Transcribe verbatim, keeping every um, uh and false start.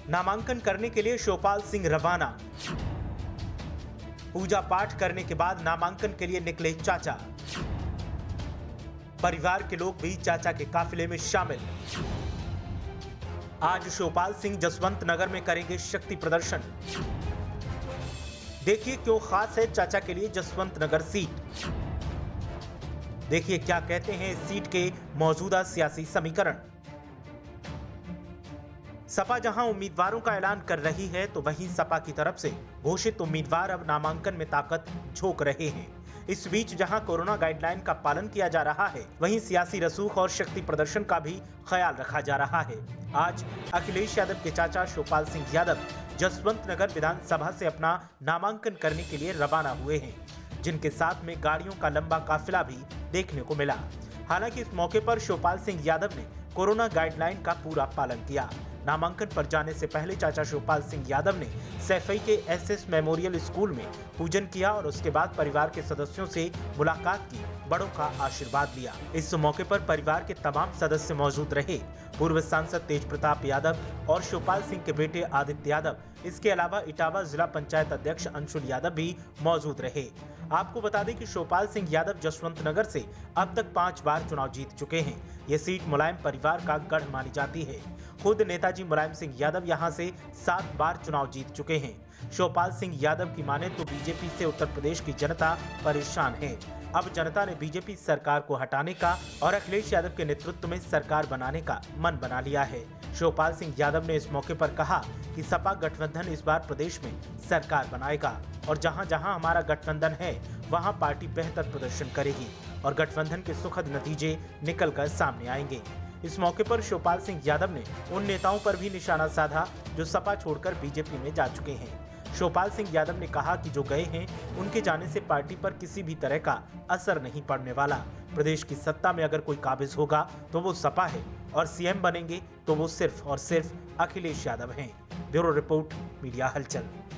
नामांकन करने के लिए शिवपाल सिंह रवाना। पूजा पाठ करने के बाद नामांकन के लिए निकले चाचा। परिवार के लोग भी चाचा के काफिले में शामिल। आज शिवपाल सिंह जसवंत नगर में करेंगे शक्ति प्रदर्शन। देखिए क्यों खास है चाचा के लिए जसवंत नगर सीट। देखिए क्या कहते हैं इस सीट के मौजूदा सियासी समीकरण। सपा जहां उम्मीदवारों का ऐलान कर रही है तो वहीं सपा की तरफ से घोषित उम्मीदवार अब नामांकन में ताकत झोंक रहे हैं। इस बीच जहां कोरोना गाइडलाइन का पालन किया जा रहा है, वहीं सियासी रसूख और शक्ति प्रदर्शन का भी ख्याल रखा जा रहा है। आज अखिलेश यादव के चाचा शिवपाल सिंह यादव जसवंत नगर विधानसभा से अपना नामांकन करने के लिए रवाना हुए हैं, जिनके साथ में गाड़ियों का लंबा काफिला भी देखने को मिला। हालांकि इस मौके पर शिवपाल सिंह यादव ने कोरोना गाइडलाइन का पूरा पालन किया। नामांकन पर जाने से पहले चाचा शिवपाल सिंह यादव ने सैफई के एसएस मेमोरियल स्कूल में पूजन किया और उसके बाद परिवार के सदस्यों से मुलाकात की, बड़ों का आशीर्वाद लिया। इस मौके पर परिवार के तमाम सदस्य मौजूद रहे। पूर्व सांसद तेज प्रताप यादव और शिवपाल सिंह के बेटे आदित्य यादव, इसके अलावा इटावा जिला पंचायत अध्यक्ष अंशुल यादव भी मौजूद रहे। आपको बता दें कि शिवपाल सिंह यादव जसवंत नगर से अब तक पांच बार चुनाव जीत चुके हैं। ये सीट मुलायम परिवार का गढ़ मानी जाती है। खुद नेताजी मुलायम सिंह यादव यहां से सात बार चुनाव जीत चुके हैं। शिवपाल सिंह यादव की माने तो बीजेपी से उत्तर प्रदेश की जनता परेशान है। अब जनता ने बीजेपी सरकार को हटाने का और अखिलेश यादव के नेतृत्व में सरकार बनाने का मन बना लिया है। शिवपाल सिंह यादव ने इस मौके पर कहा कि सपा गठबंधन इस बार प्रदेश में सरकार बनाएगा और जहां जहां हमारा गठबंधन है वहां पार्टी बेहतर प्रदर्शन करेगी और गठबंधन के सुखद नतीजे निकलकर सामने आएंगे। इस मौके पर शिवपाल सिंह यादव ने उन नेताओं पर भी निशाना साधा जो सपा छोड़कर बीजेपी में जा चुके हैं। शिवपाल सिंह यादव ने कहा कि जो गए हैं उनके जाने से पार्टी पर किसी भी तरह का असर नहीं पड़ने वाला। प्रदेश की सत्ता में अगर कोई काबिज होगा तो वो सपा है और सीएम बनेंगे तो वो सिर्फ और सिर्फ अखिलेश यादव हैं। ब्यूरो रिपोर्ट, मीडिया हलचल।